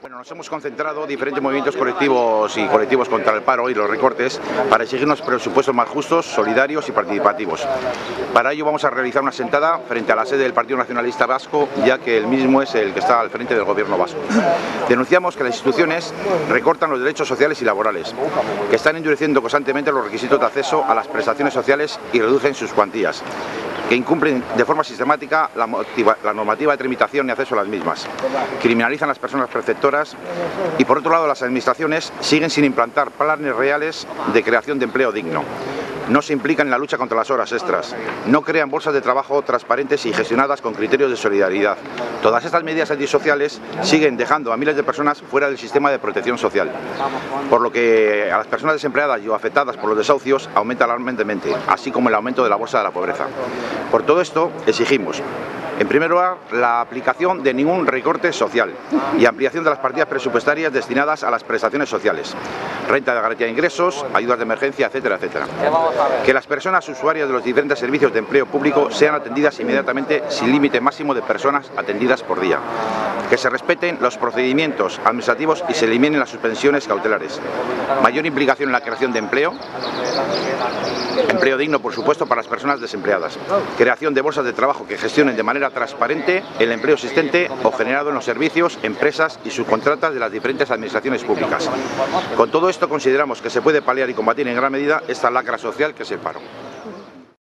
Bueno, nos hemos concentrado diferentes movimientos colectivos y colectivos contra el paro y los recortes para exigir unos presupuestos más justos, solidarios y participativos. Para ello vamos a realizar una sentada frente a la sede del Partido Nacionalista Vasco, ya que el mismo es el que está al frente del gobierno vasco. Denunciamos que las instituciones recortan los derechos sociales y laborales, que están endureciendo constantemente los requisitos de acceso a las prestaciones sociales y reducen sus cuantías, que incumplen de forma sistemática la normativa de tramitación y acceso a las mismas, criminalizan a las personas perceptoras y, por otro lado, las administraciones siguen sin implantar planes reales de creación de empleo digno. No se implican en la lucha contra las horas extras, no crean bolsas de trabajo transparentes y gestionadas con criterios de solidaridad. Todas estas medidas antisociales siguen dejando a miles de personas fuera del sistema de protección social, por lo que a las personas desempleadas y o afectadas por los desahucios aumenta alarmantemente, así como el aumento de la bolsa de la pobreza. Por todo esto exigimos, en primer lugar, la aplicación de ningún recorte social y ampliación de las partidas presupuestarias destinadas a las prestaciones sociales, renta de garantía de ingresos, ayudas de emergencia, etcétera, etcétera. Que las personas usuarias de los diferentes servicios de empleo público sean atendidas inmediatamente sin límite máximo de personas atendidas por día. Que se respeten los procedimientos administrativos y se eliminen las suspensiones cautelares. Mayor implicación en la creación de empleo digno, por supuesto, para las personas desempleadas. Creación de bolsas de trabajo que gestionen de manera transparente el empleo existente o generado en los servicios, empresas y subcontratas de las diferentes administraciones públicas. Con todo esto consideramos que se puede paliar y combatir en gran medida esta lacra social que es el paro.